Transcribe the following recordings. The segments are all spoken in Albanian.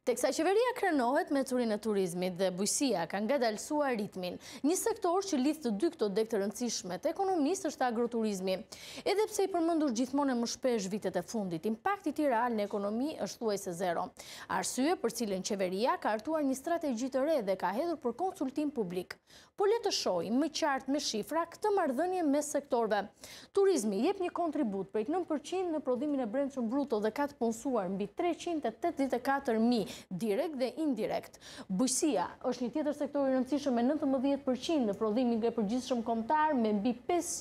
Teksa qeveria krenohet me curinë e turizmit dhe bujqësia ka ngadalësuar ritmin. Një sektor që lidh të dy këto deg të rëndësishme të ekonomisë është agroturizmi. Edhe pse i përmendur gjithmonë më shpesh vitet e fundit, impakti i tij real në ekonomi është thuajse zero. Arsye për cilën qeveria ka hartuar një strategji të re dhe ka hedhur për konsultim publik. Po le të shohim më qartë me shifra këtë marrëdhënie mes sektorëve. Turizmi jep një kontribut prej 9% në prodhimin e brendshëm bruto dhe ka të punësuar mbi 384.000 direkt dhe indirekt. Bujqësia është një tjetër sektor i rëndësishëm me 19% në prodhimin e përgjithshëm kombëtar me mbi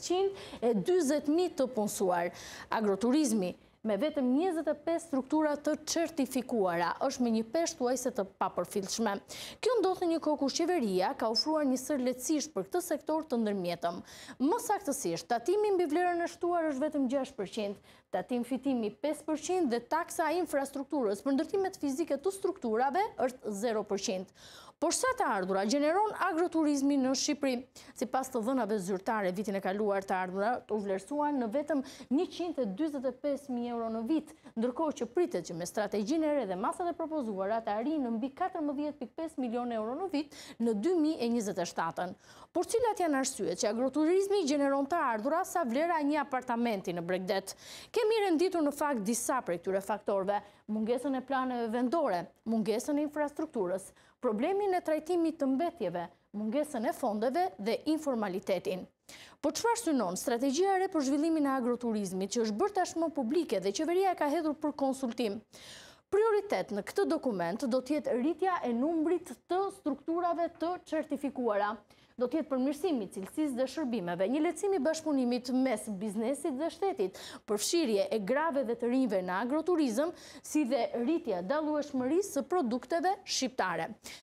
540.000 të punësuar. Agroturizmi me vetëm 25 struktura të certifikuara, është me një peshë thuajse të papërfillshme. Kjo ndodh në një kohë kur qeveria ka ofruar një sër lehtësish për këtë sektor të ndërmjetëm. Më saktësisht, tatimi mbi vlerën e shtuar është vetëm 6%, tatim fitimi 5% dhe taksa infrastrukturës për ndërtimet fizike të strukturave është 0%. Por sa të ardhura gjeneron agroturizmi në Shqipëri? Sipas të dhënave zyrtare vitin e kaluar, të ardhurat u vlerësuan në vetëm 145.000 euro në vit, ndërkohë që pritet që me strategjinë e re dhe masat e propozuara të arrijë në mbi 14.5 milion euro në vit në 2027. Por cilat janë arsyet që agroturizmi gjeneron të ardhura sa vlera e një apartamenti në Bregdet? Kemi renditur në fakt disa prej këtyre faktorëve: mungesën e planeve vendore, mungesën e infrastrukturës, problemin e trajtimit të mbetjeve, mungesën e fondeve dhe informalitetin. Po çfarë synon strategjia e re për zhvillimin e agroturizmit që është bërë tashmë publike dhe qeveria ka hedhur për konsultim? Prioritet në këtë dokument do të jetë rritja e numrit të strukturave të certifikuara. Do të jetë përmirësimi i cilësisë dhe shërbimeve, një lehtësim i bashkëpunimit mes biznesit dhe shtetit, përfshirje e graveve të rinjve në agroturizëm, si dhe rritja dallueshmërisë së produkteve shqiptare.